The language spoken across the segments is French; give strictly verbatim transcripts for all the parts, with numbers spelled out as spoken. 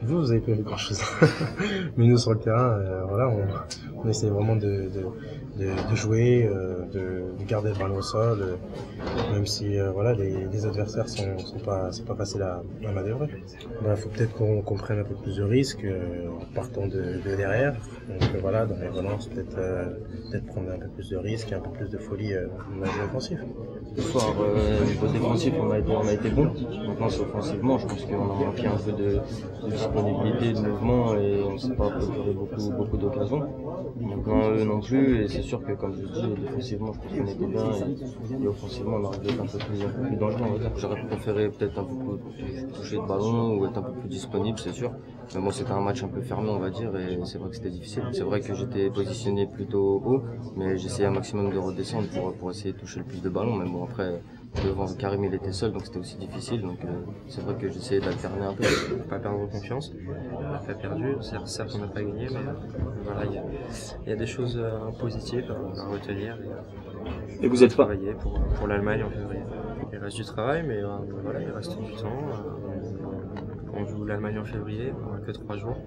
Vous, vous avez pas vu grand chose. Mais nous, sur le terrain, euh, voilà, on, on essaie vraiment de, de, de, de jouer, euh, de, de garder le ballon au sol, euh, même si euh, voilà, les, les adversaires sont, sont pas, sont pas faciles à, à manœuvrer. Il bah, faut peut-être qu'on qu'on prenne un peu plus de risques euh, en partant de, de derrière. Donc euh, voilà, dans les relances, peut-être euh, peut-être prendre un peu plus de risques et un peu plus de folie euh, au niveau offensif. Ce soir, euh, au niveau défensif, on a été, on a été bon. Maintenant, c'est offensivement, je pense qu'on a manqué un peu de, de disponibilité, de mouvement et on ne s'est pas procuré beaucoup, beaucoup d'occasions. Maintenant, eux non plus, et c'est sûr que, comme je dis, défensivement, je pense qu'on était bien et, et offensivement, on aurait dû être un peu plus, un peu plus dangereux. J'aurais préféré peut-être un peu plus toucher de ballon ou être un peu plus disponible, c'est sûr. Mais bon, c'était un match un peu fermé, on va dire, et c'est vrai que c'était difficile. C'est vrai que j'étais positionné plutôt haut, mais j'essayais un maximum de redescendre pour, pour essayer de toucher le plus de ballons. Mais bon, après, devant Karim, il était seul, donc c'était aussi difficile. Donc euh, c'est vrai que j'essayais d'alterner un peu. Pas perdre confiance, on n'a pas perdu. Certes, on n'a pas gagné, mais euh, voilà, il y, y a des choses euh, positives à, à retenir. Et, euh, et vous êtes pas travaillé pour, pour l'Allemagne en février. Il reste du travail, mais euh, voilà, il reste du temps. Euh, on joue l'Allemagne en février, on n'a que trois jours.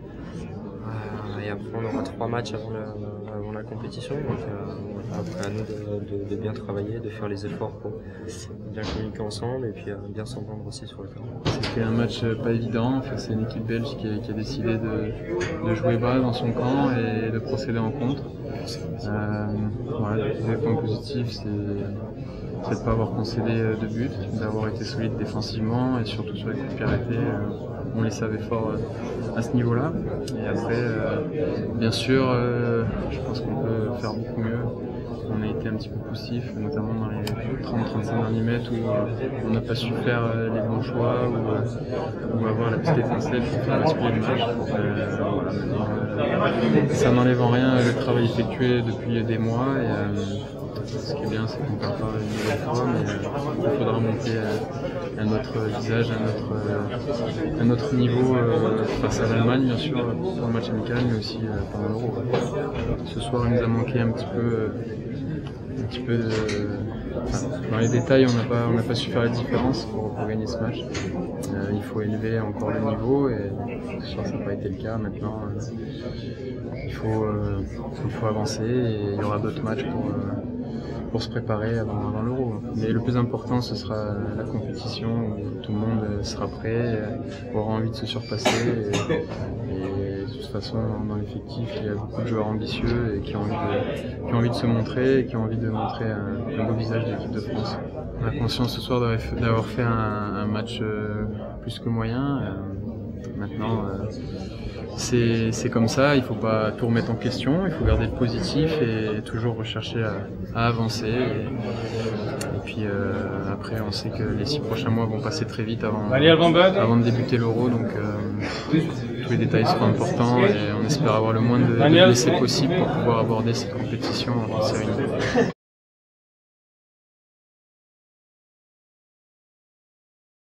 Euh, et après, on aura trois matchs avant, le, avant la compétition. Donc, euh, après, à nous de, de, de bien travailler, de faire les efforts pour bien communiquer ensemble et puis euh, bien s'entendre aussi sur le terrain. C'était un match pas évident face à une équipe belge qui a, qui a décidé de, de jouer bas dans son camp et de procéder en contre. Euh, voilà, les points positifs, c'est de ne pas avoir concédé de but, d'avoir été solide défensivement et surtout sur les coups de pied arrêtés. On les savait fort à ce niveau-là. Et après, euh, bien sûr, euh, je pense qu'on peut faire beaucoup mieux. On a été un petit peu poussif, notamment dans les trente à trente-cinq derniers mètres où euh, on n'a pas su faire euh, les bons choix ou, euh, ou avoir la petite étincelle pour faire basculer le match. Euh, voilà, euh, ça n'enlève en rien le travail effectué depuis des mois. Et, euh, ce qui est bien, c'est qu'on ne perd pas une nouvelle fois, mais euh, il faudra monter euh, à notre visage, à notre, euh, à notre niveau euh, face à l'Allemagne, bien sûr, pour le match amical, mais aussi euh, pendant l'Euro. Ce soir, il nous a manqué un petit peu, euh, un petit peu de... Enfin, dans les détails, on n'a pas, on n'a pas su faire la différence pour, pour gagner ce match. Euh, il faut élever encore le niveau, et ce soir, ça n'a pas été le cas. Maintenant, euh, il, faut, euh, il faut avancer, et il y aura d'autres matchs pour... Euh, pour se préparer avant, avant l'Euro. Mais le plus important, ce sera la compétition où tout le monde sera prêt, aura envie de se surpasser. Et, et de toute façon, dans l'effectif, il y a beaucoup de joueurs ambitieux et qui ont envie de, qui ont envie de se montrer et qui ont envie de montrer un, un beau visage de l'équipe de France. On a conscience ce soir d'avoir fait un, un match plus que moyen. Maintenant, c'est comme ça, il ne faut pas tout remettre en question, il faut garder le positif et toujours rechercher à, à avancer. Et, et puis euh, après, on sait que les six prochains mois vont passer très vite avant, avant de débuter l'Euro, donc euh, tous les détails seront importants et on espère avoir le moins de, de blessés possible pour pouvoir aborder cette compétition en série.